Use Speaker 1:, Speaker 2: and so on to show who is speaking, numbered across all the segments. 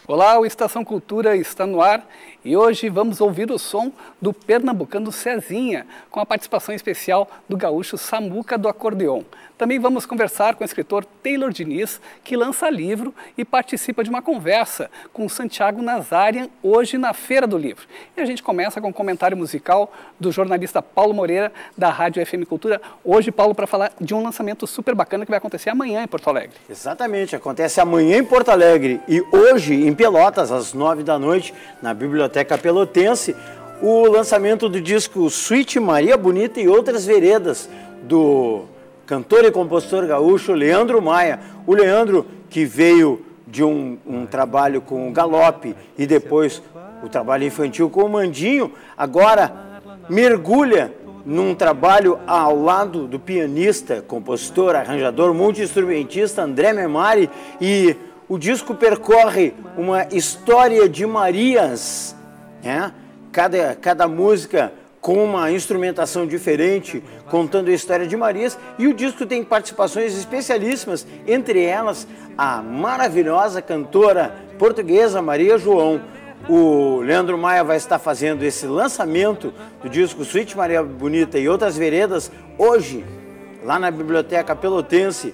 Speaker 1: Olá, o Estação Cultura está no ar e hoje vamos ouvir o som do pernambucano Cezinha, com a participação especial do gaúcho Samuca do acordeon. Também vamos conversar com o escritor Taylor Diniz, que lança livro e participa de uma conversa com Santiago Nazarian hoje na Feira do Livro. E a gente começa com um comentário musical do jornalista Paulo Moreira, da Rádio FM Cultura. Hoje, Paulo, para falar de um lançamento super bacana que vai acontecer amanhã em Porto Alegre.
Speaker 2: Exatamente, acontece amanhã em Porto Alegre e hoje em Pelotas, às 9 da noite, na Biblioteca Pelotense, o lançamento do disco Suíte Maria Bonita e Outras Veredas, do cantor e compositor gaúcho Leandro Maia. O Leandro, que veio de um trabalho com o Galope e depois o trabalho infantil com o Mandinho, agora mergulha num trabalho ao lado do pianista, compositor, arranjador, multi-instrumentista André Memari, e o disco percorre uma história de Marias, né? Cada música com uma instrumentação diferente, contando a história de Marias, e o disco tem participações especialíssimas, entre elas a maravilhosa cantora portuguesa Maria João. O Leandro Maia vai estar fazendo esse lançamento do disco Suíte Maria Bonita e Outras Veredas hoje, lá na Biblioteca Pelotense,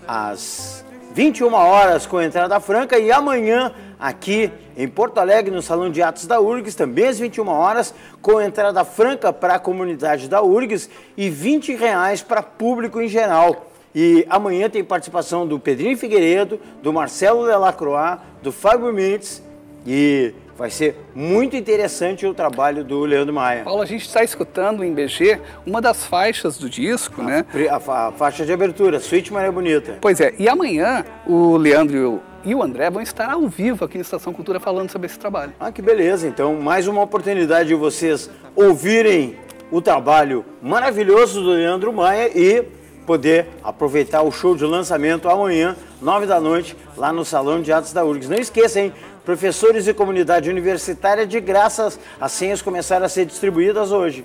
Speaker 2: às 21 horas com entrada franca, e amanhã aqui em Porto Alegre, no Salão de Atos da URGS, também às 21 horas, com entrada franca para a comunidade da URGS e R$20 para público em geral. E amanhã tem participação do Pedrinho Figueiredo, do Marcelo Delacroix, do Fábio Mendes, e vai ser muito interessante o trabalho do Leandro Maia.
Speaker 1: Paulo, a gente está escutando em BG uma das faixas do disco, né?
Speaker 2: A faixa de abertura, Suíte Maria Bonita.
Speaker 1: Pois é, e amanhã o Leandro e o André vão estar ao vivo aqui na Estação Cultura falando sobre esse trabalho.
Speaker 2: Ah, que beleza! Então, mais uma oportunidade de vocês ouvirem o trabalho maravilhoso do Leandro Maia e poder aproveitar o show de lançamento amanhã, 9 da noite, lá no Salão de Atos da URGS. Não esqueça, hein? Professores e comunidade universitária, de graça, as senhas começaram a ser distribuídas hoje.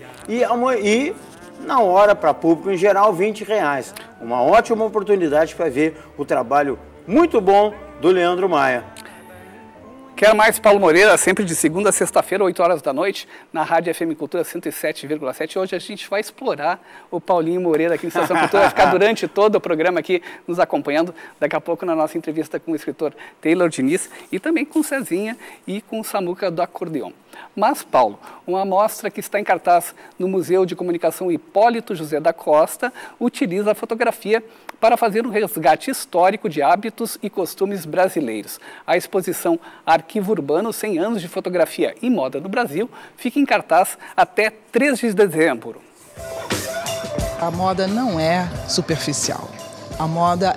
Speaker 2: E na hora, para público em geral, R$20. Uma ótima oportunidade para ver o trabalho muito bom do Leandro Maia.
Speaker 1: Quer mais, Paulo Moreira, sempre de segunda a sexta-feira, 8 horas da noite, na Rádio FM Cultura 107,7. Hoje a gente vai explorar o Paulinho Moreira aqui na Estação Cultura, vai ficar durante todo o programa aqui nos acompanhando, daqui a pouco na nossa entrevista com o escritor Taylor Diniz e também com o Cezinha e com o Samuca do acordeon. Mas, Paulo, uma mostra que está em cartaz no Museu de Comunicação Hipólito José da Costa utiliza a fotografia para fazer um resgate histórico de hábitos e costumes brasileiros. A exposição Arquivo Urbano 100 anos de fotografia e moda no Brasil fica em cartaz até 3 de dezembro.
Speaker 3: A moda não é superficial. A moda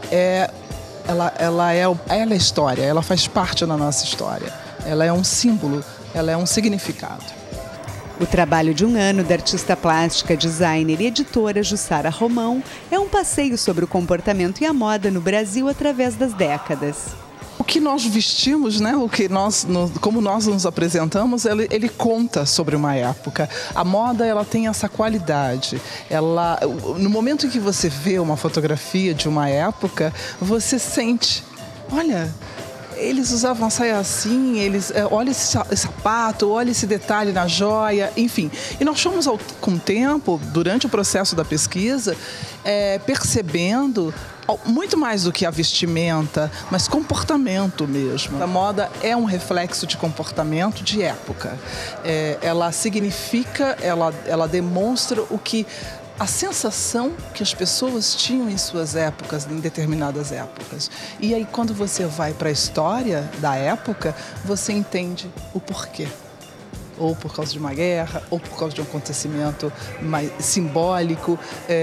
Speaker 3: ela é história, ela faz parte da nossa história. Ela é um símbolo, ela é um significado.
Speaker 4: O trabalho de um ano da artista plástica, designer e editora Jussara Romão é um passeio sobre o comportamento e a moda no Brasil através das décadas.
Speaker 3: O que nós vestimos, né? Como nós nos apresentamos, ele conta sobre uma época. A moda, ela tem essa qualidade. No momento em que você vê uma fotografia de uma época, você sente, olha, eles usavam saia assim, olha esse sapato, olha esse detalhe na joia, enfim. E nós fomos com o tempo, durante o processo da pesquisa, percebendo muito mais do que a vestimenta, mas comportamento mesmo. A moda é um reflexo de comportamento de época. Ela significa, ela demonstra a sensação que as pessoas tinham em suas épocas, em determinadas épocas. E aí, quando você vai para a história da época, você entende o porquê. Ou por causa de uma guerra, ou por causa de um acontecimento mais simbólico,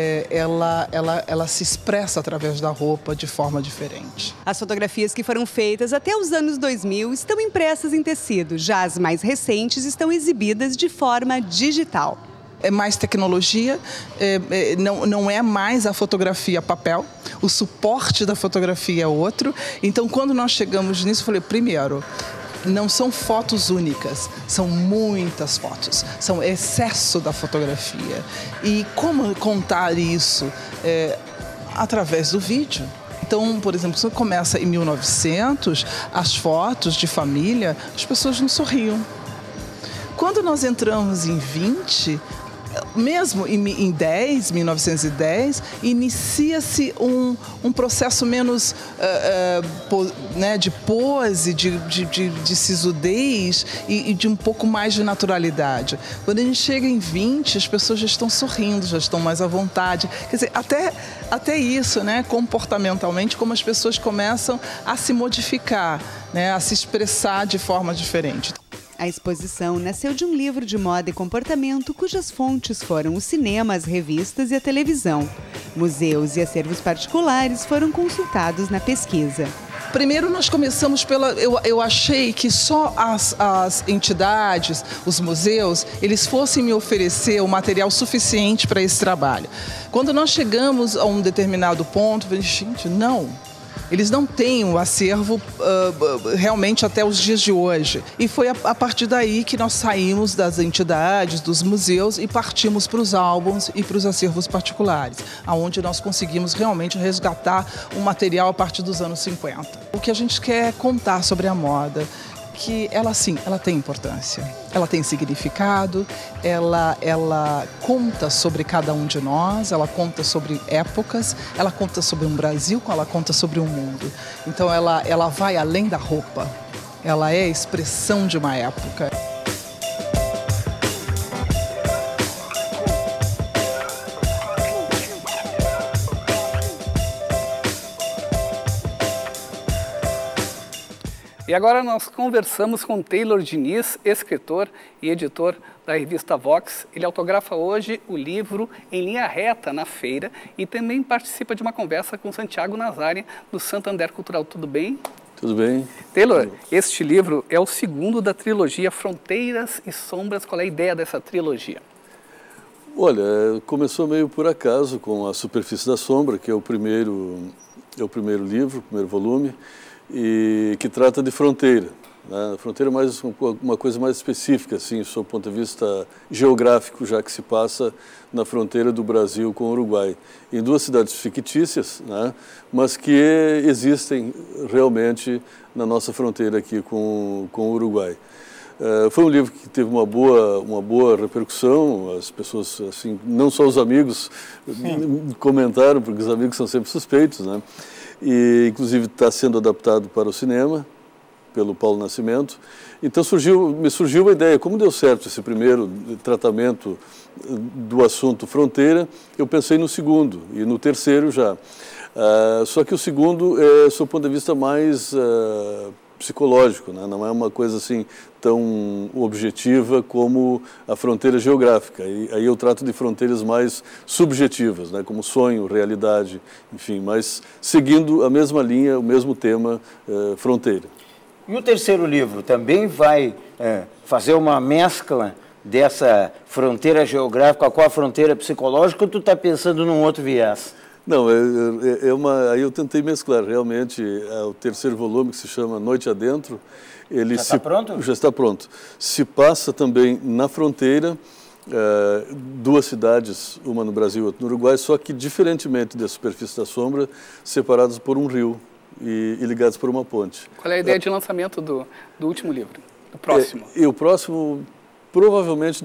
Speaker 3: ela se expressa através da roupa de forma diferente.
Speaker 4: As fotografias que foram feitas até os anos 2000 estão impressas em tecido, já as mais recentes estão exibidas de forma digital.
Speaker 3: É mais tecnologia, não é mais a fotografia papel, o suporte da fotografia é outro. Então, quando nós chegamos nisso, eu falei, primeiro, não são fotos únicas, são muitas fotos, são excesso da fotografia. E como contar isso? Através do vídeo. Então, por exemplo, se começa em 1900, as fotos de família, as pessoas não sorriam. Quando nós entramos em 20, mesmo em 1910, inicia-se um processo menos né, de pose, de sisudez e de um pouco mais de naturalidade. Quando a gente chega em 20, as pessoas já estão sorrindo, já estão mais à vontade. Quer dizer, até isso, né, comportamentalmente, como as pessoas começam a se modificar, né, a se expressar de forma diferente.
Speaker 4: A exposição nasceu de um livro de moda e comportamento cujas fontes foram o cinema, as revistas e a televisão. Museus e acervos particulares foram consultados na pesquisa.
Speaker 3: Primeiro nós começamos eu achei que só as entidades, os museus, eles fossem me oferecer o material suficiente para esse trabalho. Quando nós chegamos a um determinado ponto, eu falei, gente, não. Eles não têm o acervo realmente até os dias de hoje. E foi a partir daí que nós saímos das entidades, dos museus e partimos para os álbuns e para os acervos particulares, onde nós conseguimos realmente resgatar um material a partir dos anos 50. O que a gente quer contar sobre a moda, que ela sim, ela tem importância, ela tem significado, ela conta sobre cada um de nós, ela conta sobre épocas, ela conta sobre um Brasil, ela conta sobre um mundo. Então ela vai além da roupa, ela é a expressão de uma época.
Speaker 1: E agora nós conversamos com Taylor Diniz, escritor e editor da revista Vox. Ele autografa hoje o livro Em Linha Reta na feira e também participa de uma conversa com Santiago Nazari, do Santander Cultural. Tudo bem?
Speaker 5: Tudo bem.
Speaker 1: Taylor, este livro é o segundo da trilogia Fronteiras e Sombras. Qual é a ideia dessa trilogia?
Speaker 5: Olha, começou meio por acaso com A Superfície da Sombra, que é o primeiro livro, o primeiro volume, e que trata de fronteira, né? Fronteira mais uma coisa mais específica, assim, sob o ponto de vista geográfico, já que se passa na fronteira do Brasil com o Uruguai, em duas cidades fictícias, né? Mas que existem realmente na nossa fronteira aqui com o Uruguai. Foi um livro que teve uma boa repercussão, as pessoas, assim, não só os amigos comentaram, porque os amigos são sempre suspeitos, né? E inclusive está sendo adaptado para o cinema, pelo Paulo Nascimento. Então me surgiu uma ideia, como deu certo esse primeiro tratamento do assunto fronteira, eu pensei no segundo e no terceiro já. Só que o segundo é, do ponto de vista mais psicológico, né? Não é uma coisa assim tão objetiva como a fronteira geográfica. E aí eu trato de fronteiras mais subjetivas, né? Como sonho, realidade, enfim, mas seguindo a mesma linha, o mesmo tema, fronteira.
Speaker 2: E o terceiro livro também vai fazer uma mescla dessa fronteira geográfica com a fronteira psicológica, ou tu está pensando num outro viés?
Speaker 5: Não, aí eu tentei mesclar, realmente, o terceiro volume, que se chama Noite Adentro. Ele
Speaker 2: já está pronto?
Speaker 5: Já está pronto. Se passa também na fronteira, duas cidades, uma no Brasil e outra no Uruguai, só que, diferentemente da Superfície da Sombra, separadas por um rio e ligados por uma ponte.
Speaker 1: Qual é a ideia de lançamento do último livro, do próximo?
Speaker 5: E o próximo, provavelmente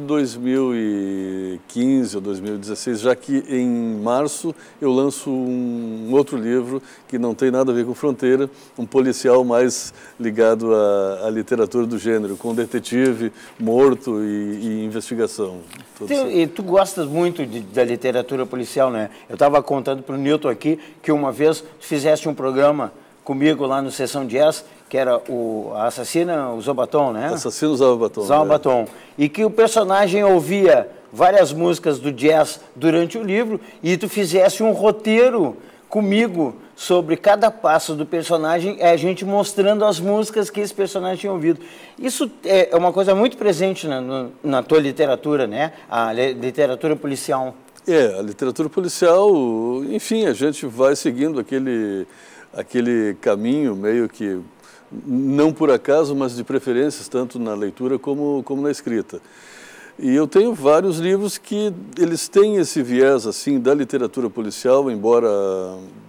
Speaker 5: 2015 ou 2016, já que em março eu lanço um outro livro que não tem nada a ver com fronteira, um policial mais ligado à literatura do gênero, com detetive, morto e investigação.
Speaker 2: E tu gostas muito da literatura policial, né? Eu estava contando para o Nilton aqui que uma vez fizeste um programa comigo lá no Sessão Jazz, que era a assassina, o Zobaton, né?
Speaker 5: Assassino usava batom.
Speaker 2: Usava batom. E que o personagem ouvia várias músicas do jazz durante o livro e tu fizesse um roteiro comigo sobre cada passo do personagem, a gente mostrando as músicas que esse personagem tinha ouvido. Isso é uma coisa muito presente na tua literatura, né? A literatura policial.
Speaker 5: A literatura policial, enfim, a gente vai seguindo aquele caminho meio que, não por acaso, mas de preferências, tanto na leitura como na escrita. E eu tenho vários livros que eles têm esse viés assim da literatura policial, embora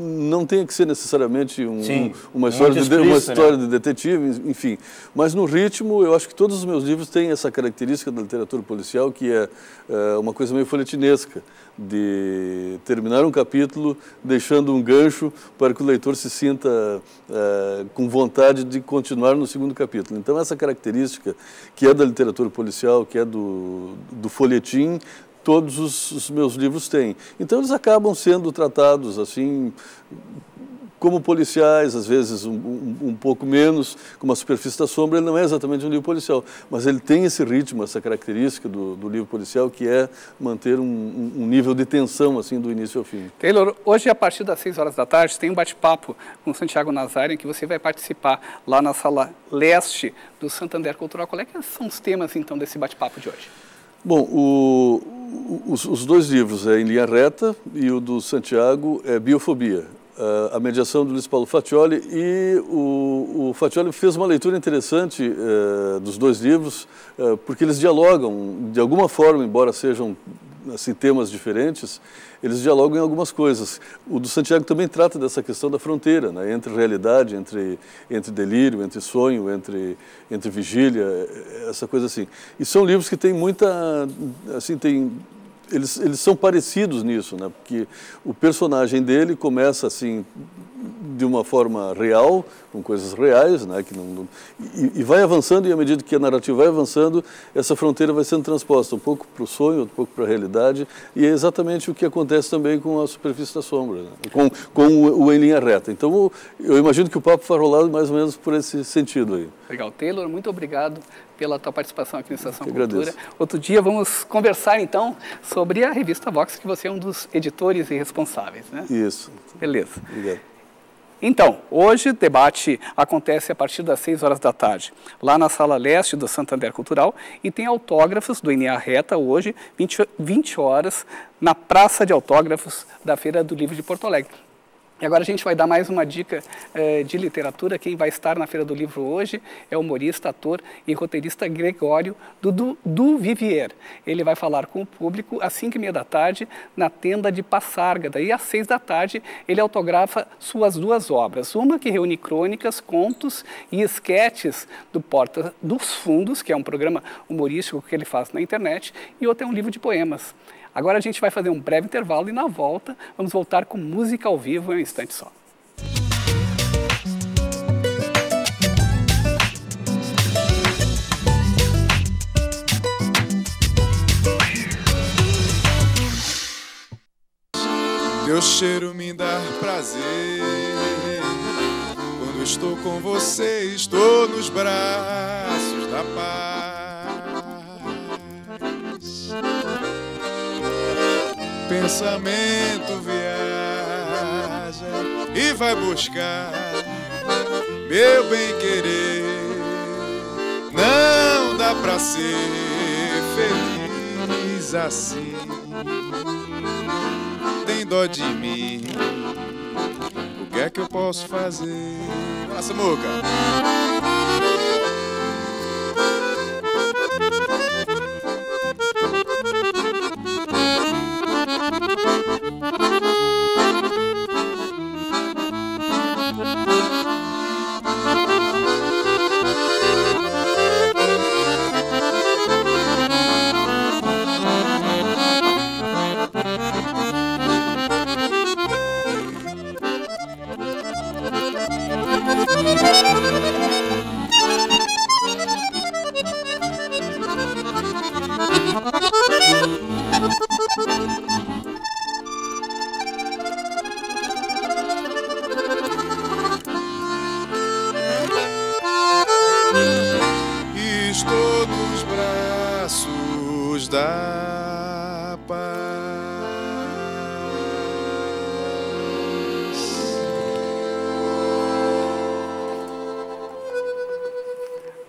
Speaker 5: não tenha que ser necessariamente uma
Speaker 2: história
Speaker 5: de detetive, enfim. Mas no ritmo, eu acho que todos os meus livros têm essa característica da literatura policial, que é uma coisa meio folhetinesca, de terminar um capítulo deixando um gancho para que o leitor se sinta com vontade de continuar no segundo capítulo. Então, essa característica que é da literatura policial, que é do folhetim, todos os meus livros têm. Então, eles acabam sendo tratados assim como policiais, às vezes um pouco menos, como A Superfície da Sombra. Ele não é exatamente um livro policial, mas ele tem esse ritmo, essa característica do livro policial, que é manter um nível de tensão assim do início ao fim.
Speaker 1: Taylor, hoje a partir das 6 horas da tarde tem um bate-papo com o Santiago Nazari, em que você vai participar lá na sala leste do Santander Cultural. Qual é que são os temas então desse bate-papo de hoje?
Speaker 5: Bom, os dois livros é Em Linha Reta e o do Santiago é Biofobia. A mediação do Luiz Paulo Faccioli, e o Faccioli fez uma leitura interessante dos dois livros, porque eles dialogam, de alguma forma, embora sejam assim, temas diferentes, eles dialogam em algumas coisas. O do Santiago também trata dessa questão da fronteira, né, entre realidade, entre delírio, entre sonho, entre vigília, essa coisa assim. E são livros que têm muita, assim, eles são parecidos nisso, né? Porque o personagem dele começa assim de uma forma real, com coisas reais, né? E vai avançando, e à medida que a narrativa vai avançando, essa fronteira vai sendo transposta um pouco para o sonho, um pouco para a realidade, e é exatamente o que acontece também com A Superfície da Sombra, né? com o Em Linha Reta. Então, eu imagino que o papo vai rolar mais ou menos por esse sentido aí.
Speaker 1: Legal. Taylor, muito obrigado pela tua participação aqui no Estação
Speaker 5: Eu
Speaker 1: Cultura.
Speaker 5: agradeço.
Speaker 1: Outro dia vamos conversar, então, sobre a revista Vox, que você é um dos editores e responsáveis, né?
Speaker 5: Isso.
Speaker 1: Beleza.
Speaker 5: Obrigado.
Speaker 1: Então, hoje o debate acontece a partir das 6 horas da tarde, lá na Sala Leste do Santander Cultural, e tem autógrafos do Em Linha Reta hoje, 20 horas, na Praça de Autógrafos da Feira do Livro de Porto Alegre. E agora a gente vai dar mais uma dica de literatura. Quem vai estar na Feira do Livro hoje é o humorista, ator e roteirista Gregório do Vivier. Ele vai falar com o público às 5h30 da tarde na tenda de Passárgada. E às 6 da tarde ele autografa suas 2 obras. Uma que reúne crônicas, contos e esquetes do Porta dos Fundos, que é um programa humorístico que ele faz na internet, e outra é um livro de poemas. Agora a gente vai fazer um breve intervalo e na volta vamos voltar com música ao vivo em um instante só.
Speaker 6: Teu cheiro me dá prazer. Quando estou com você, estou nos braços da paz. Pensamento viaja e vai buscar meu bem-querer. Não dá pra ser feliz assim. Tem dó de mim, o que é que eu posso fazer? Passa, Muca! Estou nos braços da paz.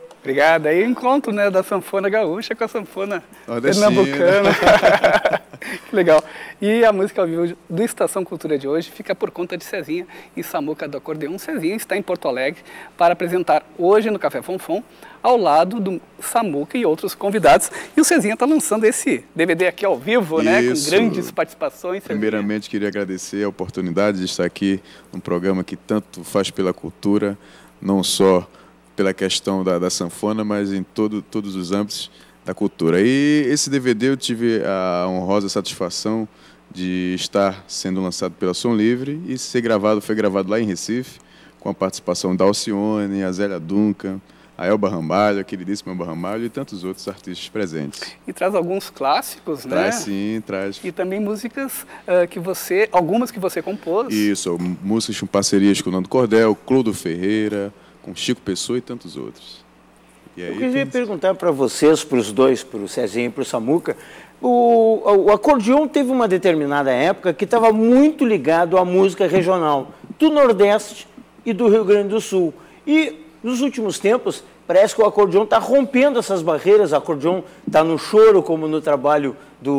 Speaker 1: Obrigado. Aí o encontro, né, da sanfona gaúcha com a sanfona pernambucana. Que legal. E a música ao vivo do Estação Cultura de hoje fica por conta de Cezinha e Samuca do Acordeão. Cezinha está em Porto Alegre para apresentar hoje no Café Fonfon, ao lado do Samuca e outros convidados. E o Cezinha está lançando esse DVD aqui ao vivo, né? Com grandes participações. Cezinha.
Speaker 6: Primeiramente, queria agradecer a oportunidade de estar aqui num programa que tanto faz pela cultura, não só pela questão da sanfona, mas em todos os âmbitos da cultura. E esse DVD eu tive a honrosa satisfação de estar sendo lançado pela Som Livre e foi gravado lá em Recife, com a participação da Alcione, a Zélia Duncan, a Elba Ramalho, a queridíssima Elba Ramalho e tantos outros artistas presentes.
Speaker 1: E traz alguns clássicos, né?
Speaker 6: Traz, sim, traz.
Speaker 1: E também músicas algumas que você compôs.
Speaker 6: Isso, músicas com parcerias com o Nando Cordel, Clodo Ferreira, com Chico Pessoa e tantos outros. E aí,
Speaker 2: eu queria perguntar para vocês, para os dois, para o Cezinha e para o Samuca, o acordeon teve uma determinada época que estava muito ligado à música regional do Nordeste e do Rio Grande do Sul. E nos últimos tempos, parece que o acordeon está rompendo essas barreiras. O acordeon está no choro, como no trabalho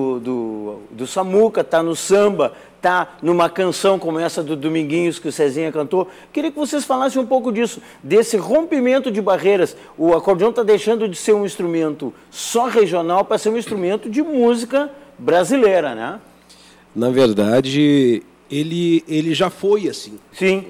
Speaker 2: do Samuca, está no samba, está numa canção como essa do Dominguinhos que o Cezinha cantou. Queria que vocês falassem um pouco disso, desse rompimento de barreiras. O acordeon está deixando de ser um instrumento só regional para ser um instrumento de música brasileira, né?
Speaker 7: Na verdade, ele já foi assim.
Speaker 2: Sim.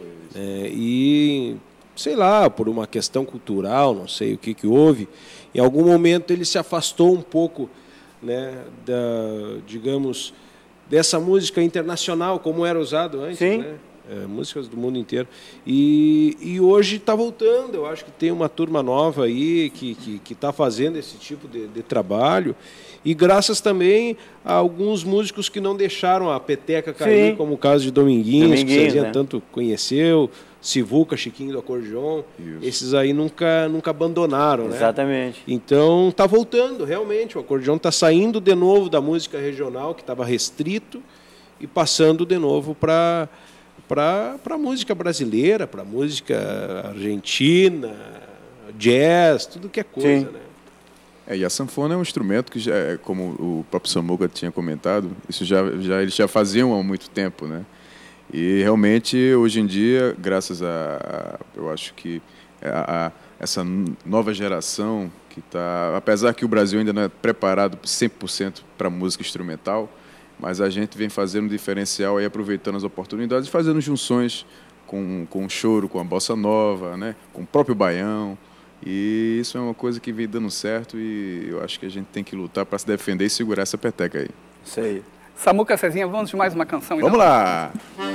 Speaker 7: E, sei lá, por uma questão cultural, não sei o que houve, em algum momento ele se afastou um pouco, né, digamos, dessa música internacional, como era usado antes,
Speaker 2: sim,
Speaker 7: né? Músicas do mundo inteiro. E hoje está voltando. Eu acho que tem uma turma nova aí que está fazendo esse tipo de trabalho. E graças também a alguns músicos que não deixaram a peteca cair, sim, como o caso de Dominguinhos, que o Cezinha, né, tanto conheceu, Sivuca, Chiquinho do Acordeon. Isso. Esses aí nunca abandonaram, né?
Speaker 2: Exatamente.
Speaker 7: Então está voltando, realmente. O acordeon está saindo de novo da música regional, que estava restrito, e passando de novo para a música brasileira, para a música argentina, jazz, tudo que é coisa, sim, né?
Speaker 6: E a sanfona é um instrumento que, já, como o próprio Samuca tinha comentado, isso eles já faziam há muito tempo, né? E realmente, hoje em dia, graças eu acho que essa nova geração que está, apesar que o Brasil ainda não é preparado 100% para música instrumental, mas a gente vem fazendo um diferencial aí, aproveitando as oportunidades, fazendo junções com o choro, com a bossa nova, né, com o próprio baião. E isso é uma coisa que vem dando certo e eu acho que a gente tem que lutar para se defender e segurar essa peteca aí.
Speaker 2: Isso aí.
Speaker 1: Samuca, Cezinha, vamos de mais uma canção?
Speaker 6: Vamos lá!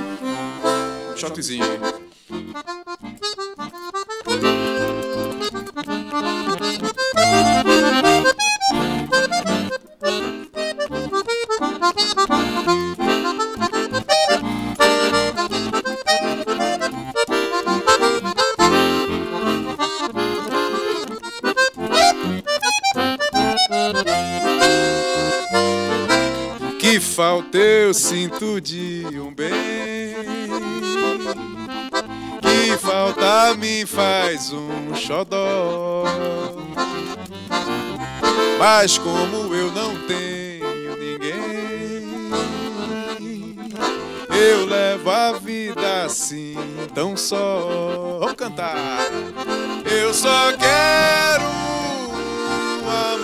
Speaker 8: Um shotzinho aí. Que falta eu sinto de um bem, que falta me faz um xodó. Mas como eu não tenho ninguém, eu levo a vida assim tão só. Vamos cantar. Eu só quero um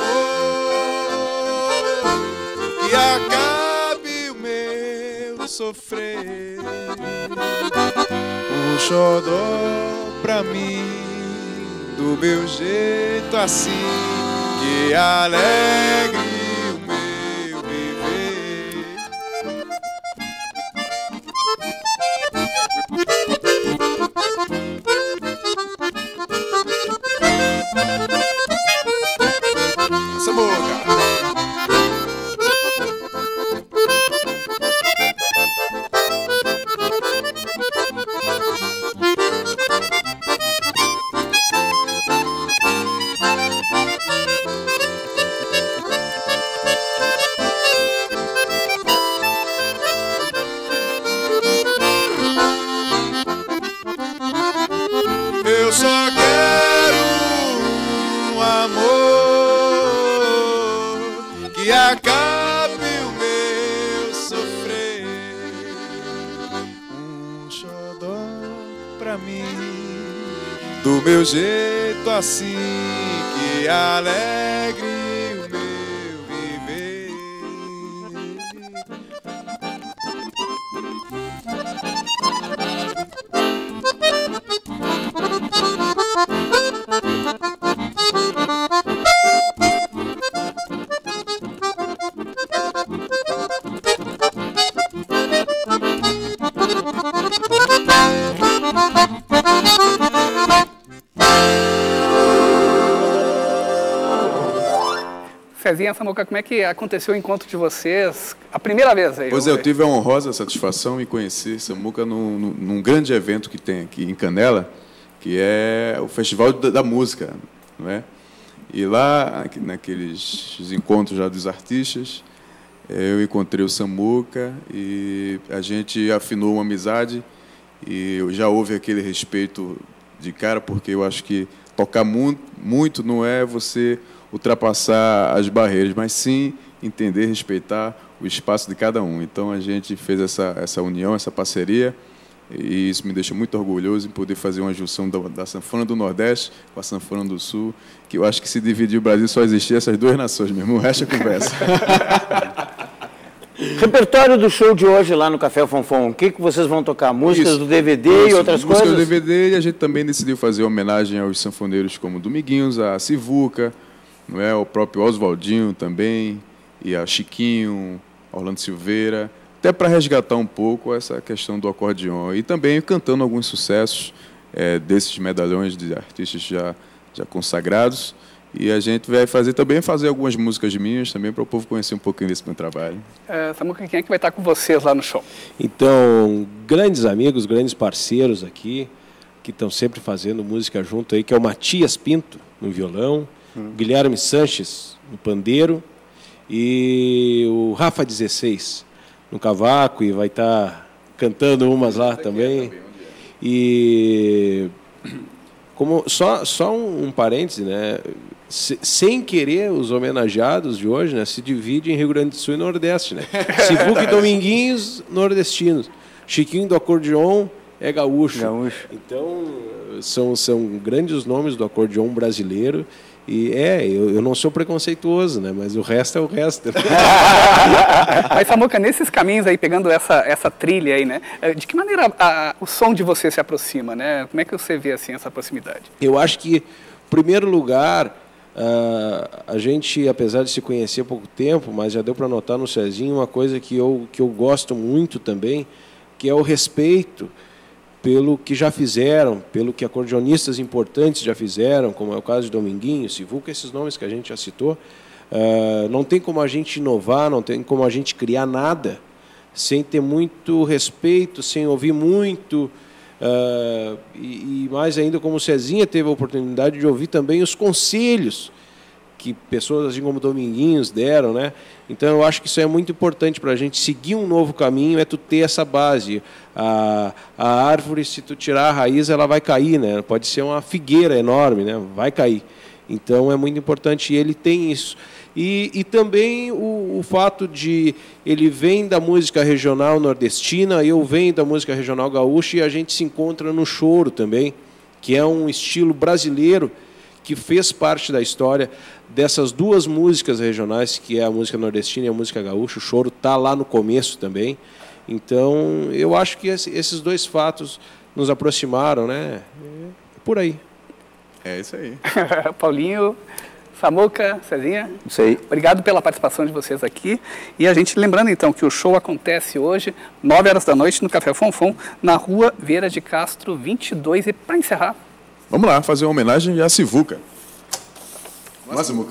Speaker 8: amor que acabe o meu sofrer, um xodó pra mim do meu jeito assim, que alegre o meu viver. Essa boca. meu jeito assim que alegre o meu viver.
Speaker 1: Cezinha, Samuca, como é que aconteceu o encontro de vocês a primeira vez aí?
Speaker 6: Pois é, eu tive a honrosa satisfação em conhecer Samuca num grande evento que tem aqui em Canela, que é o Festival da Música, não é? E lá, naqueles encontros já dos artistas, eu encontrei o Samuca e a gente afinou uma amizade e já houve aquele respeito de cara, porque eu acho que tocar muito não é você ultrapassar as barreiras, mas sim entender, respeitar o espaço de cada um. Então a gente fez essa união, essa parceria, e isso me deixa muito orgulhoso em poder fazer uma junção da sanfona do Nordeste com a sanfona do Sul, que eu acho que se dividir o Brasil só existia essas duas nações mesmo, o resto é conversa.
Speaker 2: Repertório do show de hoje lá no Café Fonfon, o que vocês vão tocar? Músicas
Speaker 6: Isso.
Speaker 2: do DVD e outras
Speaker 6: músicas
Speaker 2: coisas?
Speaker 6: do DVD, e a gente também decidiu fazer homenagem aos sanfoneiros como Dominguinhos, a Sivuca, não é? O próprio Oswaldinho também, e a Chiquinho, Orlando Silveira, até para resgatar um pouco essa questão do acordeon. E também cantando alguns sucessos desses medalhões de artistas já consagrados. E a gente vai fazer algumas músicas minhas também para o povo conhecer um pouquinho desse meu trabalho.
Speaker 1: Samuca, quem é que vai estar com vocês lá no show?
Speaker 7: Então, grandes amigos, grandes parceiros aqui, que estão sempre fazendo música junto aí, que é o Matias Pinto, no violão, Guilherme Sanches, no pandeiro, e o Rafa 16, no cavaco, e vai estar cantando umas lá também. E como só um parêntese, né? Sem querer, os homenageados de hoje, né, se dividem em Rio Grande do Sul e Nordeste, né? Sivuca e Dominguinhos, nordestinos. Chiquinho do acordeon é gaúcho. Então, são grandes nomes do acordeon brasileiro. E eu não sou preconceituoso, né? Mas o resto é o resto.
Speaker 1: Mas, Samuca, nesses caminhos aí, pegando essa trilha aí, né? De que maneira o som de você se aproxima, né? Como é que você vê, assim, essa proximidade?
Speaker 7: Eu acho que, em primeiro lugar, a gente, apesar de se conhecer há pouco tempo, mas já deu para notar no Cezinho uma coisa que eu gosto muito também, que é o respeito pelo que já fizeram, pelo que acordeonistas importantes já fizeram, como é o caso de Dominguinho, Sivuca, esses nomes que a gente já citou. Não tem como a gente inovar, não tem como a gente criar nada sem ter muito respeito, sem ouvir muito, e mais ainda como o Cezinha teve a oportunidade de ouvir também os conselhos que pessoas assim como Dominguinhos deram, né? Então eu acho que isso é muito importante para a gente seguir um novo caminho, é tu ter essa base. A árvore, se tu tirar a raiz, ela vai cair, né? Pode ser uma figueira enorme, né? Vai cair. Então é muito importante, e ele tem isso. E também o fato de ele vem da música regional nordestina, eu venho da música regional gaúcha, e a gente se encontra no choro também, que é um estilo brasileiro que fez parte da história dessas duas músicas regionais, que é a música nordestina e a música gaúcha. O choro está lá no começo também. Então, eu acho que esses dois fatos nos aproximaram, né? Por aí.
Speaker 6: É isso aí.
Speaker 1: Paulinho, Samuca, Cezinha,
Speaker 2: Isso aí.
Speaker 1: obrigado pela participação de vocês aqui. E a gente lembrando então que o show acontece hoje, 9 horas da noite, no Café Fonfon, na rua Vieira de Castro 22. E para encerrar,
Speaker 6: Vamos lá, fazer uma homenagem à Sivuca. Vamos lá, Sivuca.